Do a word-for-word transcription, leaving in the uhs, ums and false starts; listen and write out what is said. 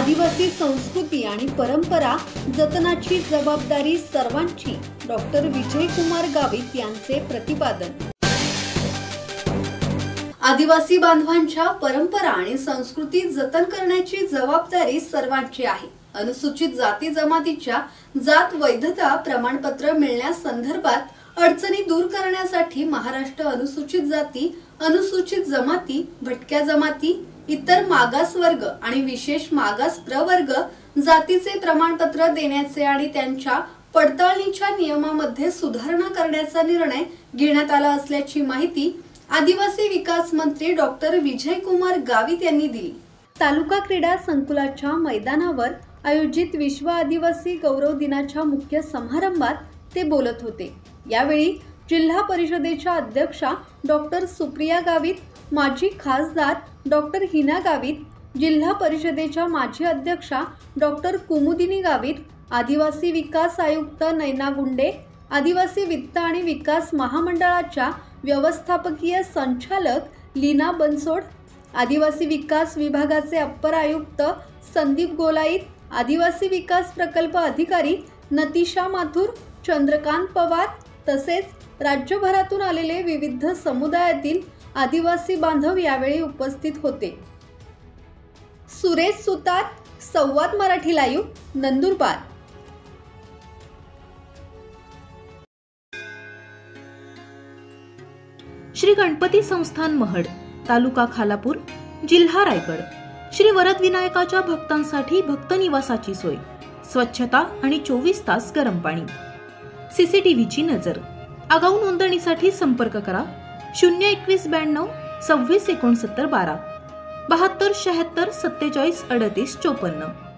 आदिवासी संस्कृती आणि परंपरा जतनाची जबाबदारी सर्वांची, डॉक्टर विजयकुमार गावित यांचे प्रतिपादन। आदिवासी बांधवांच्या परंपरा आणि संस्कृती जतन करण्याची जबाबदारी सर्वांची आहे। अनुसूचित जाती जमातीच्या जात वैधता प्रमाणपत्र मिळण्यासंदर्भात अडचणी दूर करण्यासाठी महाराष्ट्र अनुसूचित जाती, अनुसूचित जमाती, भटक्या जमाती, इतर मागास वर्ग आणि विशेष मागास प्रवर्ग जातीचे प्रमाणपत्र देण्याचे आणि त्यांच्या पडताळणीच्या नियमामध्ये सुधारणा करण्याचा निर्णय घेण्यात आला असल्याची माहिती आदिवासी विकास मंत्री डॉक्टर विजयकुमार गावित यांनी दिली। तालुका क्रीडा संकुलाच्या मैदानावर आयोजित विश्व आदिवासी गौरव दिनाच्या मुख्य समारंभात ते बोलत होते। यावेळी जिल्हा परिषदेच्या अध्यक्षा डॉक्टर सुप्रिया गावित, माजी खासदार डॉक्टर हिना गावित, जिल्हा परिषदेच्या माजी अध्यक्षा डॉक्टर कुमुदिनी गावित, आदिवासी विकास आयुक्त नैना गुंडे, आदिवासी वित्त आणि विकास महामंडळाच्या व्यवस्थापकीय संचालक लीना बनसोड, आदिवासी विकास विभागाचे अप्पर आयुक्त संदीप गोलाईत, आदिवासी विकास प्रकल्प अधिकारी नतिशा माथुर, चंद्रकांत पवार तसेच राज्यभरातून आलेले विविध समुदायातील आदिवासी बांधव यावेळी उपस्थित होते। सुरेश सुतार, संवाद मराठी लाईव्ह, नंदुरबार। श्री गणपती संस्थान महड, तालुका खालापूर, जिल्हा रायगड। श्री वरद विनायकाच्या भक्तांसाठी भक्त निवासाची सोय, स्वच्छता आणि चोवीस तास गरम पाणी, सीसीटीव्हीची नजर। आगाऊ नोंदणीसाठी संपर्क करा शून्य एकवीस ब्याण्णव सव्वीस एकोणसत्तर बारा बहात्तर शहात्तर सत्तेचाळीस अडतीस चोपन्न।